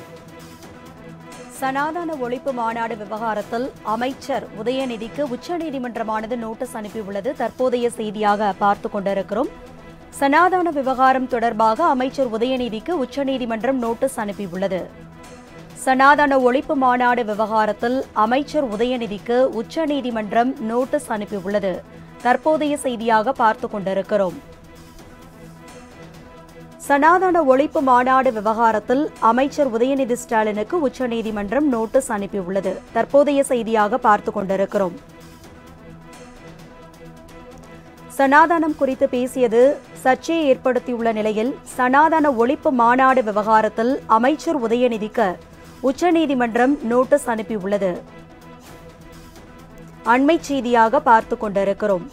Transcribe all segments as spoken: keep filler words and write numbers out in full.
சனாதன ஒழிப்பு மாநாடு விவகாரத்தில் அமைச்சர் உதயநிதிக்கு உச்சநீதிமன்றமானது நோட்டீஸ் அனுப்பியுள்ளது. தற்போதைய செய்தியாக பார்த்துக் கொண்டிருக்கிறோம். சனாதன விவகாரம் தொடர்பாக அமைச்சர் உதயநிதிக்கு உச்சநீதிமன்றம் நோட்டீஸ் அனுப்பியுள்ளது. சனாதன ஒழிப்பு மாநாடு விவகாரத்தில் அமைச்சர் உதயநிதிக்கு உச்சநீதிமன்றம் நோட்டீஸ் அனுப்பியுள்ளது. தற்போதைய செய்தியாக பார்த்துக் கொண்டிருக்கிறோம். சனாதன ஒழிப்பு மாநாடு விவகாரத்தில் அமைச்சர் உதயநிதி ஸ்டாலினுக்கு உச்சநீதிமன்றம் நோட்டீஸ் அனுப்பியுள்ளது. தற்போதைய செய்தியாக பார்த்துக் கொண்டிருக்கிறோம். சனாதனம் குறித்து பேசியது சர்ச்சையை ஏற்படுத்தியுள்ள நிலையில் சனாதன ஒழிப்பு மாநாடு விவகாரத்தில் அமைச்சர் உதயநிதிக்கு உச்சநீதிமன்றம் நோட்டீஸ் அனுப்பியுள்ளது. அண்மை செய்தியாக பார்த்துக் கொண்டிருக்கிறோம்.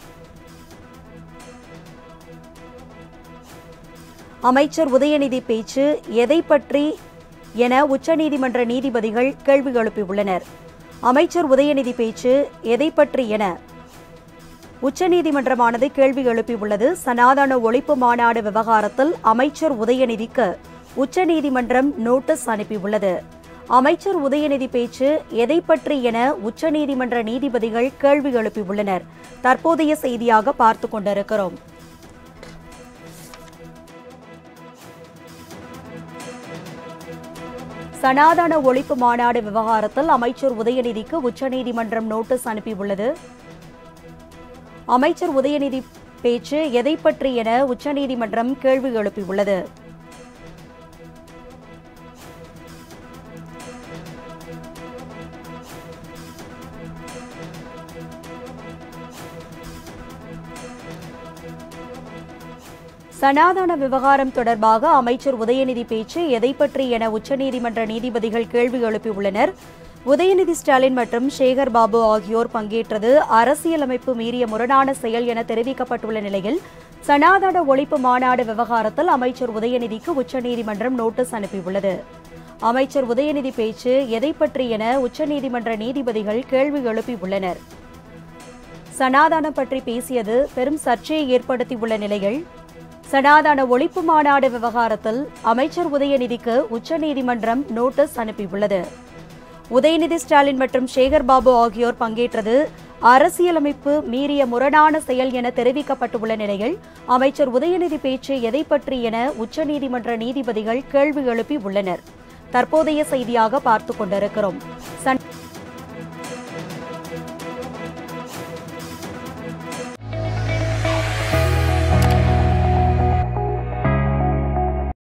அமைச்சர் உதயநிதி பேச்சு எதை பற்றி என உச்சநீதிமன்ற நீதிபதிகள் கேள்வி எழுப்பியுள்ளனர். அமைச்சர் உதயநிதி பேச்சு எதை பற்றி என உச்சநீதிமன்றமானது கேள்வி எழுப்பியுள்ளது. சனாதன ஒழிப்பு மாநாடு விவகாரத்தில் அமைச்சர் உதயநிதிக்கு உச்சநீதிமன்றம் நோட்டீஸ் அனுப்பியுள்ளது. அமைச்சர் உதயநிதி பேச்சு எதை பற்றி என உச்சநீதிமன்ற நீதிபதிகள் கேள்வி எழுப்பியுள்ளனர். தற்போதைய செய்தியாக பார்த்துக் கொண்டிருக்கிறோம். சனாதன ஒழிப்பு மாநாடு விவகாரத்தில் அமைச்சர் உதயநிதிக்கு உச்சநீதிமன்றம் நோட்டீஸ் அனுப்பியுள்ளது. அமைச்சர் உதயநிதி பேச்சு எதை பற்றி என உச்சநீதிமன்றம் கேள்வி எழுப்பியுள்ளது. சனாதன விவகாரம் தொடர்பாக அமைச்சர் உதயநிதி பேச்சு எதை பற்றி என உச்சநீதிமன்ற நீதிபதிகள் கேள்வி எழுப்பியுள்ளனர். உதயநிதி ஸ்டாலின் மற்றும் சேகர் பாபு ஆகியோர் பங்கேற்றது அரசியலமைப்பு மீறிய முரணான செயல் என தெரிவிக்கப்பட்டுள்ள நிலையில் சனாதன ஒழிப்பு மாநாடு விவகாரத்தில் அமைச்சர் உதயநிதிக்கு உச்சநீதிமன்றம் நோட்டீஸ் அனுப்பியுள்ளது. அமைச்சர் உதயநிதி பேச்சு எதை பற்றி என உச்சநீதிமன்ற நீதிபதிகள் கேள்வி எழுப்பியுள்ளனர். சனாதனம் பற்றி பேசியது பெரும் சர்ச்சையை ஏற்படுத்தியுள்ள நிலையில் சனாதன ஒழிப்பு மாநாடு விவகாரத்தில் அமைச்சர் உதயநிதிக்கு உச்சநீதிமன்றம் நோட்டீஸ் அனுப்பியுள்ளது. உதயநிதி ஸ்டாலின் மற்றும் சேகர் பாபு ஆகியோர் பங்கேற்றது அரசியலமைப்பு மீறிய முரணான செயல் என தெரிவிக்கப்பட்டுள்ள நிலையில் அமைச்சர் உதயநிதி பேச்சு எதை பற்றி என உச்சநீதிமன்ற நீதிபதிகள் கேள்வி எழுப்பி உள்ளனர். தற்போதைய செய்தியாக பார்த்துக் கொண்டிருக்கிறோம்.